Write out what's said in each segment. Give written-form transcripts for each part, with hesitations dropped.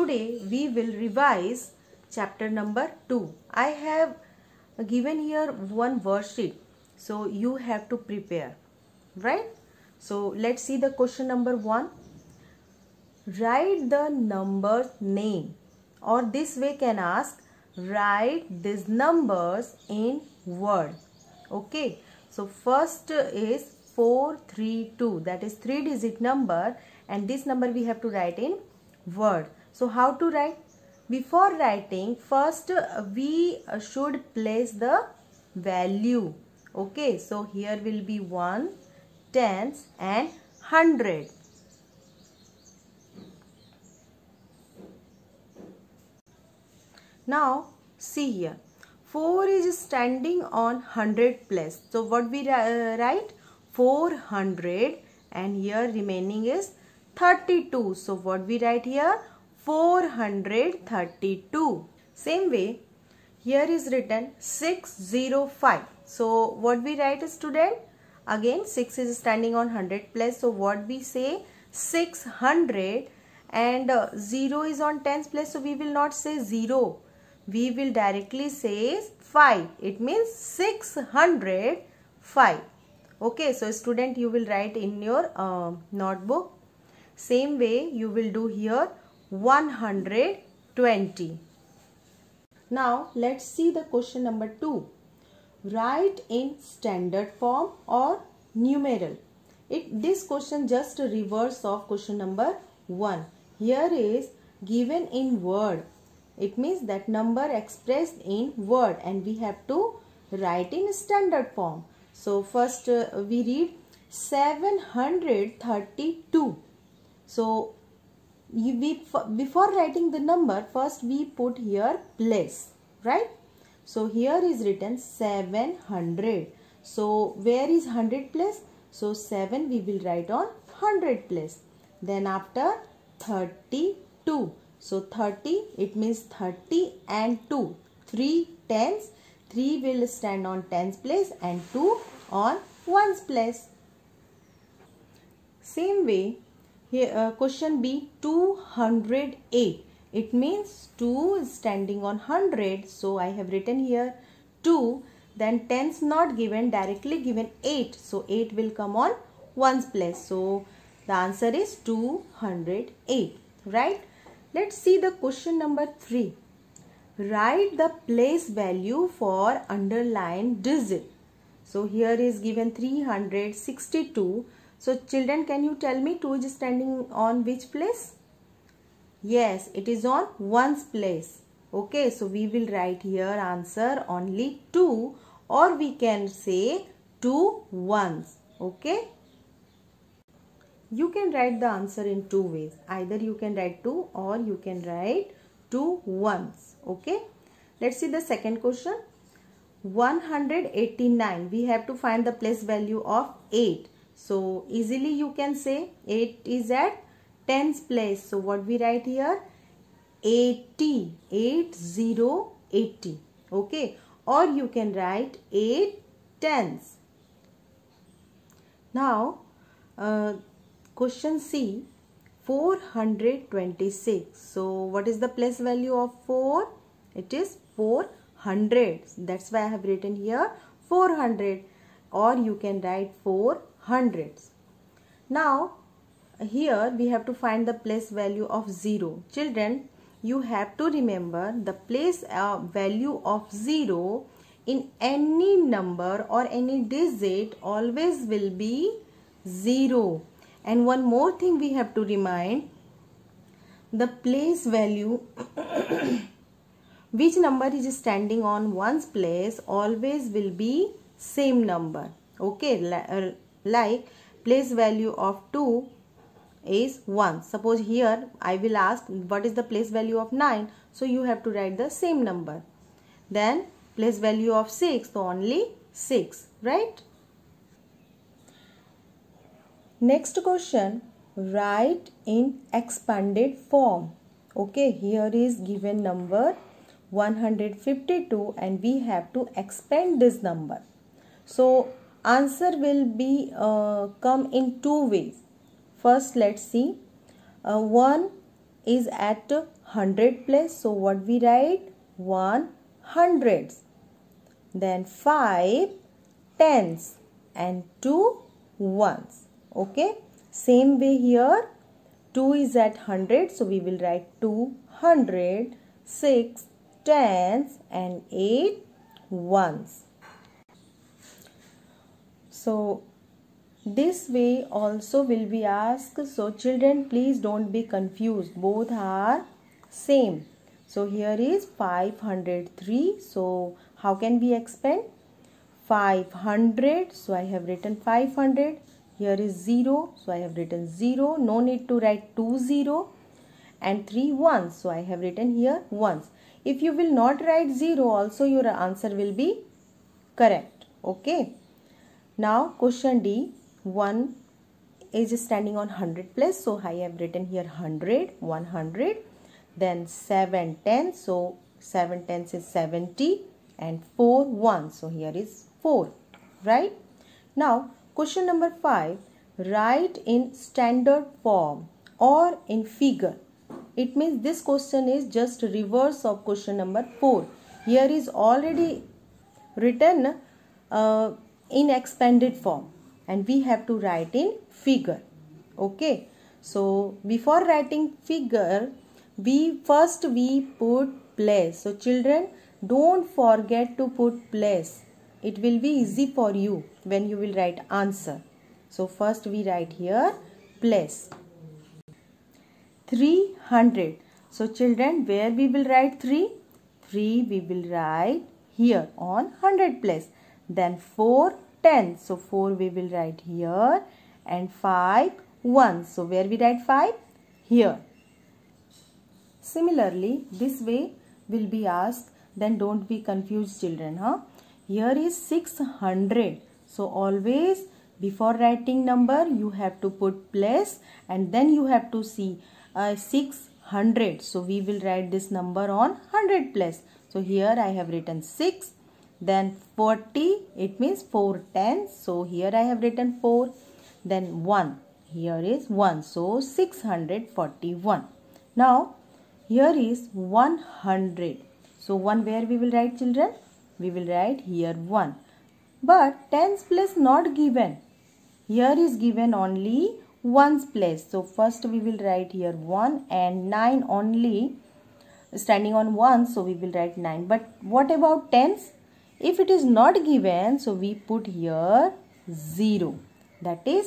today we will revise chapter number 2. I have given here one worksheet, so you have to prepare, right? So let's see the question number 1. Write the number's name, or this way can ask, write these numbers in word. Okay, so first is 432, that is 3-digit number, and this number we have to write in word. So how to write? Before writing, first we should place the value. Okay, so here will be 1, tens and 100. Now see here, 4 is standing on 100 place. So what we write? 400, and here remaining is 32. So what we write here? 432. Same way, here is written 605. So what we write, student? Again 6 is standing on 100 place. So what we say? 600, and 0 is on tens place. So we will not say 0. We will directly say 5. It means 605. Okay, so student, you will write in your notebook. Same way you will do here 120. Now let's see the question number 2. Write in standard form or numeral. This question just reverse of question number 1. Here is given in word. It means that number expressed in word, and we have to write in standard form. So first we read 732. So before writing the number, first we put here place, right? So here is written 700. So where is 100 place? So 7 we will write on 100 place. Then after 32. So 30, it means 30 and 2. 3 tens. 3 will stand on tens place and 2 on ones place. Same way, here question B, 208. It means 2 is standing on 100. So I have written here 2. Then tens not given, directly given 8. So 8 will come on ones place. So the answer is 208, right? Let's see the question number 3. Write the place value for underlined digit. So here is given 362. So children, can you tell me 2 is standing on which place? Yes, it is on ones place. Okay, so we will write here answer only 2, or we can say 2 ones. Okay. You can write the answer in 2 ways. Either you can write 2 or you can write 2 ones. Okay. Let's see the second question. 189. We have to find the place value of 8. So easily you can say 8 is at tens place. So what we write here? 80. 80. Okay. Or you can write 8 tens. Now question C, 426. So what is the place value of 4? It is 400. That's why I have written here 400, or you can write 400s. Now here we have to find the place value of 0. Children, you have to remember the place value of 0 in any number or any digit always will be 0. And one more thing we have to remind, the place value which number is standing on ones place always will be same number. Okay, like place value of 2 is 1. Suppose here I will ask what is the place value of 9. So you have to write the same number. Then place value of 6, so only 6, right? Next question, write in expanded form. Okay, here is given number 152 and we have to expand this number. So answer will be come in 2 ways. First let's see, 1 is at 100 place. So what we write? 1 hundreds. Then 5 tens and 2 ones. Okay. Same way here. 2 is at 100. So we will write 200, 6 tens and 8 ones. So this way also will be asked. So children, please don't be confused. Both are same. So here is 503. So how can we expand? 500. So I have written 500. Here is 0. So I have written 0. No need to write 2 0. And 3 ones. So I have written here ones. If you will not write 0 also, your answer will be correct. Okay. Now question D. 1 is standing on 100 place. So I have written here 100. 100. Then 7 tens. So 7 tens is 70. And 4 ones. So here is 4. Right. Now question number 5. Write in standard form or in figure. It means this question is just reverse of question number 4. Here is already written in expanded form and we have to write in figure. Okay. So before writing figure, we put place. So children, don't forget to put place. It will be easy for you when you will write answer. So first we write here place. 300. So children, where we will write 3? 3 we will write here on 100 place. Then 4 tens. So 4 we will write here. And 5 ones. So where we write 5? Here. Similarly, this way will be asked. Then don't be confused children. Here is 600. So always before writing number you have to put place and then you have to see 600. So we will write this number on 100 place. So here I have written 6. Then 40, it means 4 tens. So here I have written 4. Then 1. Here is 1. So 641. Now here is 100. So 1 where we will write children? We will write here 1. But tens place not given. Here is given only ones place. So first we will write here 1 and 9 only standing on 1. So we will write 9. But what about tens? If it is not given, so we put here 0. That is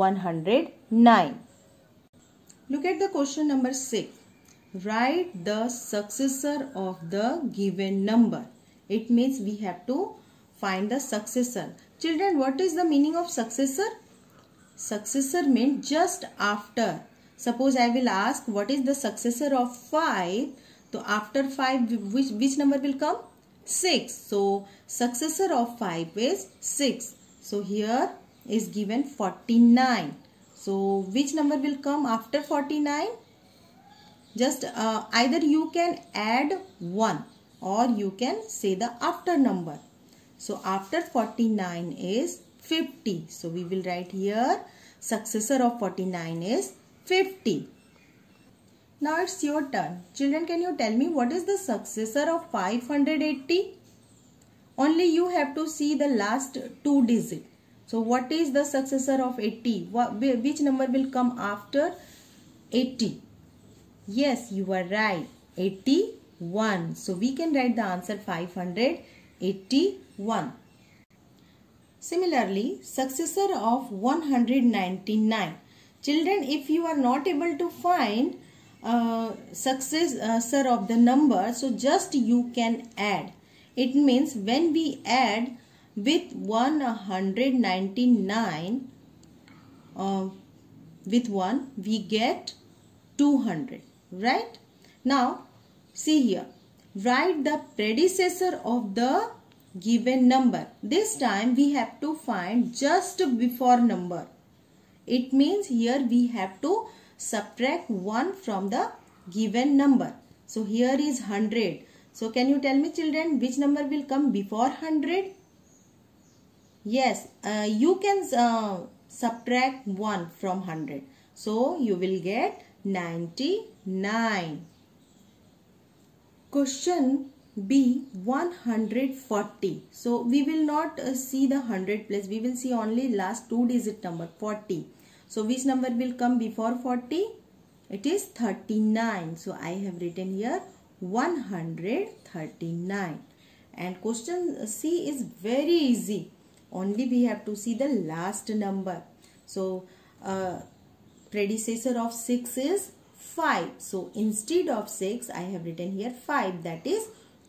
109. Look at the question number 6. Write the successor of the given number. It means we have to find the successor. Children, what is the meaning of successor? Successor means just after. Suppose I will ask what is the successor of 5. So after 5 which number will come? 6. So successor of 5 is 6. So here is given 49. So which number will come after 49? Just either you can add 1 or you can say the after number. So after 49 is 50. So we will write here successor of 49 is 50. Now it's your turn. Children, can you tell me what is the successor of 580? Only you have to see the last 2 digits. So what is the successor of 80? Which number will come after 80? Yes, you are right. 81. So we can write the answer 581. Similarly, successor of 199. Children, if you are not able to find successor of the number, so just you can add. It means when we add with 199 with 1, we get 200. Right? Now, see here. Write the predecessor of the given number. This time we have to find just before number. It means here we have to subtract 1 from the given number. So here is 100. So can you tell me children which number will come before 100? Yes, you can subtract 1 from 100. So you will get 99. Question B, 140. So we will not see the 100 place. We will see only last 2-digit number 40. So which number will come before 40? It is 39. So I have written here 139. And question C is very easy. Only we have to see the last number. So predecessor of 6 is 5. So instead of 6, I have written here 5. That is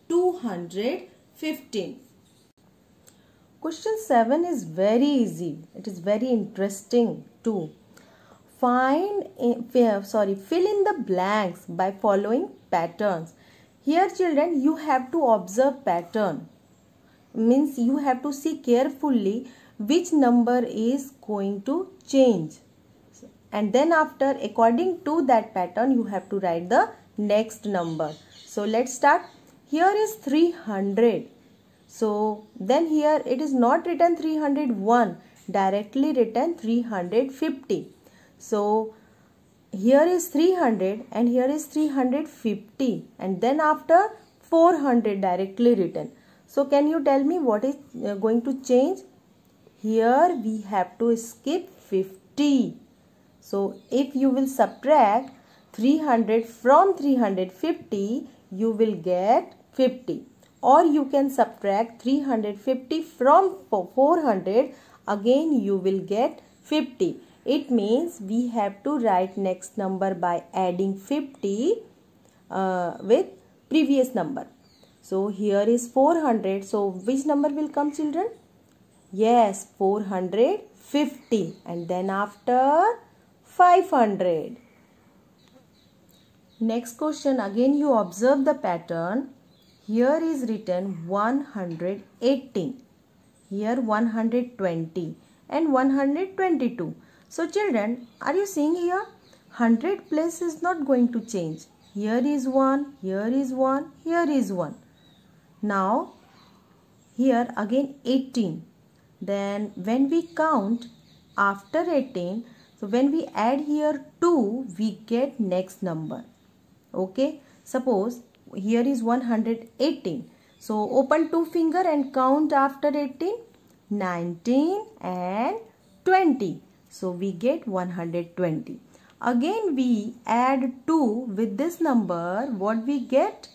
215. Question 7 is very easy. It is very interesting too. Fill in the blanks by following patterns. Here children, you have to observe pattern. Means you have to see carefully which number is going to change. And then after, according to that pattern, you have to write the next number. So let's start. Here is 300. So then here it is not written 301, directly written 350. So here is 300 and here is 350, and then after 400 directly written. So can you tell me what is going to change? Here we have to skip 50. So if you will subtract 300 from 350, you will get 50. Or you can subtract 350 from 400, again you will get 50. It means we have to write next number by adding 50 with previous number. So here is 400. So which number will come, children? Yes, 450. And then after 500. Next question, again you observe the pattern. Here is written 118. Here 120 and 122. So children, are you seeing here? 100 place is not going to change. Here is 1, here is 1, here is 1. Now, here again 18. Then when we count after 18, so when we add here 2, we get next number. Okay. Suppose here is 118. So open 2 finger and count after 18. 19 and 20. So we get 120. Again we add 2 with this number. What we get?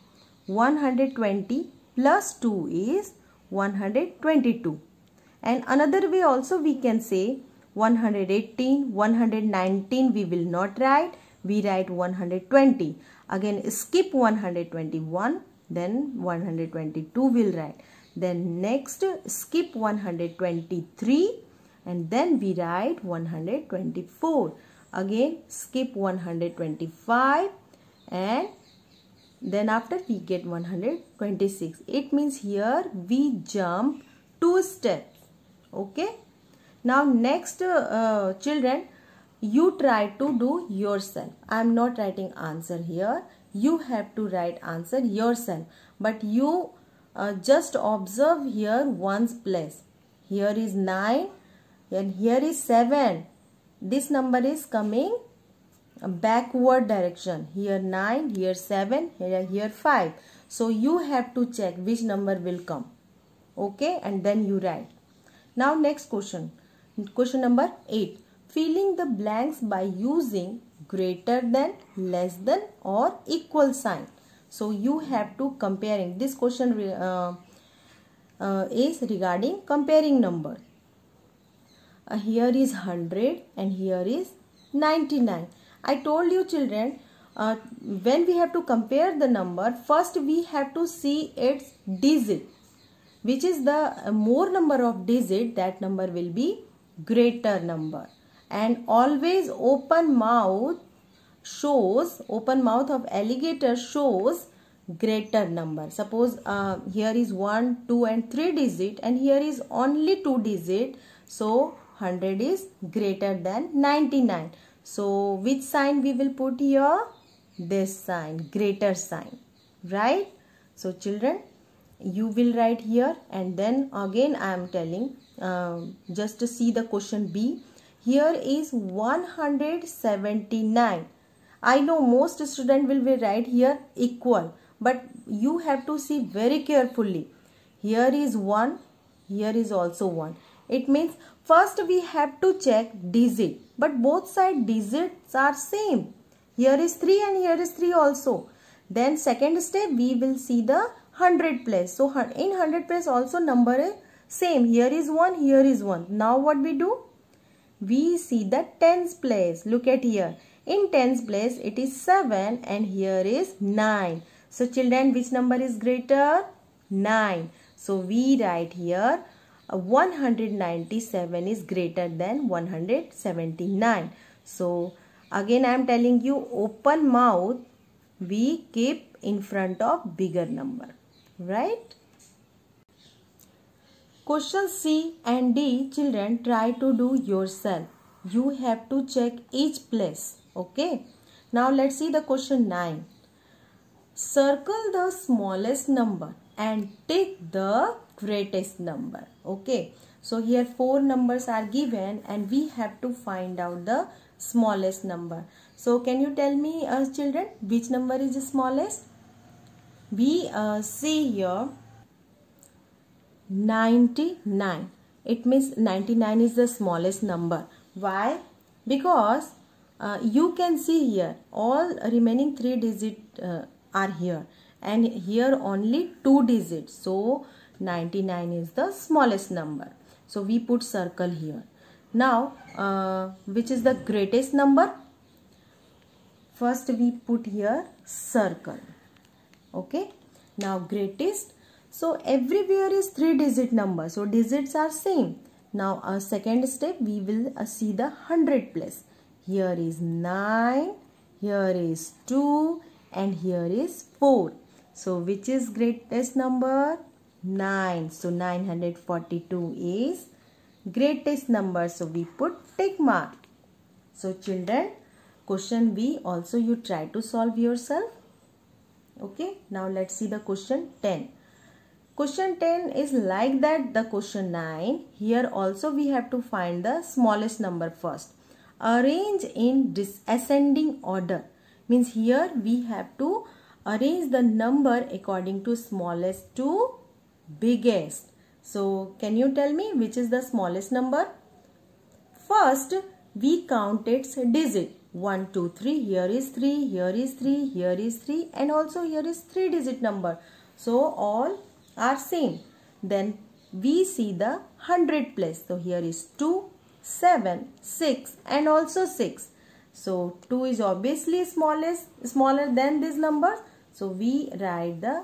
120 plus 2 is 122. And another way also we can say 118, 119 we will not write. We write 120. Again skip 121. Then 122 will write. Then next skip 123. And then we write 124. Again skip 125. And then after we get 126. It means here we jump 2 steps. Okay. Now next children, you try to do yourself. I am not writing answer here. You have to write answer yourself. But you just observe here one's place. Here is 9 and here is 7. This number is coming backward direction. Here 9, here 7, here 5. So you have to check which number will come. Okay, and then you write. Now next question. Question number 8. Filling the blanks by using greater than, less than or equal sign. So you have to comparing. This question is regarding comparing number. Here is 100 and here is 99. I told you children, when we have to compare the number, first we have to see its digit. Which is the more number of digit, that number will be greater number. And always open mouth of alligator shows greater number. Suppose here is 1, 2 and 3 digit and here is only 2 digit. So 100 is greater than 99. So which sign we will put here? This sign, greater sign, right? So children, you will write here, and then again I am telling, just to see the question B. Here is 179. I know most student will be write here equal, but you have to see very carefully. Here is 1, here is also 1. It means first we have to check digit, but both side digits are same. Here is 3 and here is 3 also. Then second step we will see the 100 place. So in 100 place also number is same. Here is 1, here is 1. Now what we do? We see the tens place. Look at here. In tens place it is 7 and here is 9. So children, which number is greater? 9. So we write here 197 is greater than 179. So again I am telling you, open mouth we keep in front of bigger number, right? Question C and D, children, try to do yourself. You have to check each place. Okay. Now let's see the question 9. Circle the smallest number and take the greatest number. Okay. So here 4 numbers are given and we have to find out the smallest number. So can you tell me, children, which number is the smallest? We see here 99. It means 99 is the smallest number. Why? Because you can see here all remaining 3 digits are here and here only 2 digits. So 99 is the smallest number. So we put circle here. Now which is the greatest number? First we put here circle. Okay. Now greatest. So everywhere is 3 digit number. So digits are same. Now our second step we will see the 100 place. Here is 9, here is 2 and here is 4. So which is greatest number? 9. So 942 is greatest number. So we put tick mark. So children, question B also you try to solve yourself. Okay. Now let's see the question 10. Question 10 is like that the question 9. Here also we have to find the smallest number first. Arrange in ascending order. Means here we have to arrange the number according to smallest to biggest. So can you tell me which is the smallest number? First we count its digit. 1, 2, 3. Here is 3, here is 3, here is 3 and also here is 3 digit number. So all are same. Then we see the 100 place. So here is 2, 7, 6 and also 6. So 2 is obviously smaller than this number. So we write the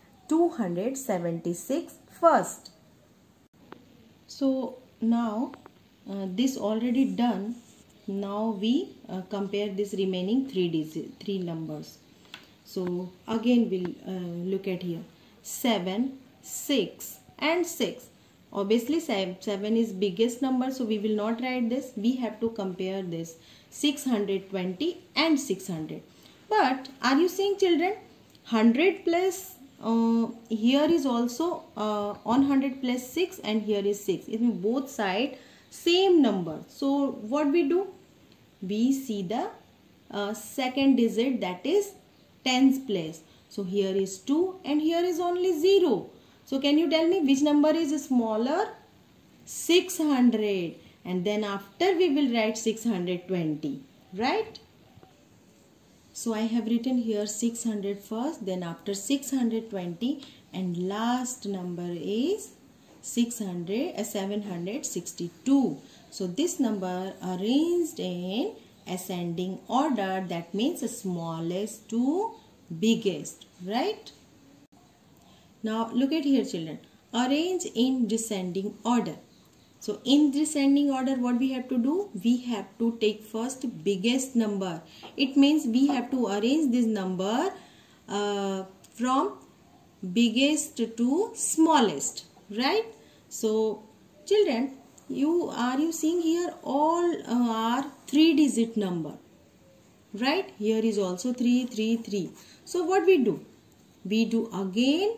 276 first. So now this already done. Now we compare this remaining 3 numbers. So again we'll look at here 7, 6 and 6. Obviously 7 is biggest number, so we will not write this. We have to compare this 620 and 600. But are you seeing children, 100 plus here is also on 100 plus 6 and here is 6. It means both side same number. So what we do? We see the second digit, that is tens place. So here is 2 and here is only 0. So can you tell me which number is smaller? 600. And then after we will write 620. Right? So I have written here 600 first. Then after 620 and last number is 762. So this number arranged in ascending order. That means smallest to biggest. Right? Now look at here children. Arrange in descending order. So in descending order what we have to do? We have to take first biggest number. It means we have to arrange this number from biggest to smallest. Right? So children, you seeing here all are 3 digit number. Right? Here is also 3, 3, 3. So what we do? We do again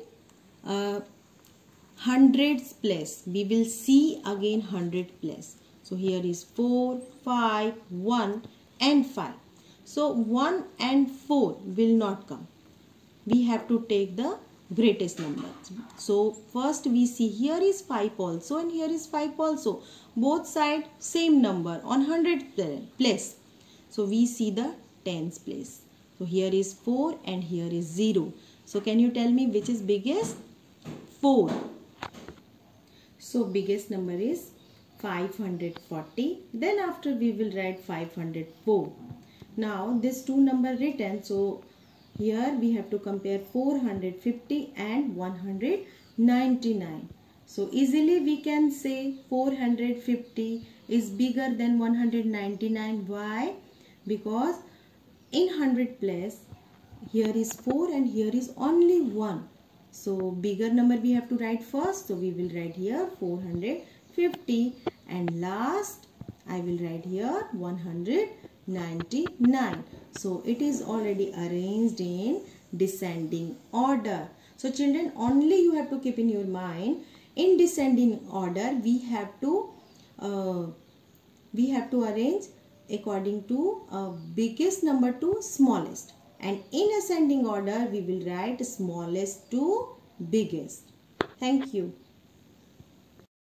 hundreds place. We will see again 100 place. So here is 4, 5, 1 and 5. So 1 and 4 will not come. we have to take the greatest number. So first we see here is 5 also and here is 5 also. Both side same number on 100 place. So we see the tens place. So here is 4 and here is 0. So can you tell me which is biggest? 4. So biggest number is 540. Then after we will write 504. Now this two number written. So here we have to compare 450 and 199. So easily we can say 450 is bigger than 199. Why? Because in 100 place here is 4 and here is only 1. So bigger number we have to write first. So we will write here 450 and last I will write here 199. So it is already arranged in descending order. So children, only you have to keep in your mind, in descending order we have to arrange according to biggest number to smallest, and in ascending order we will write smallest to biggest. Thank you.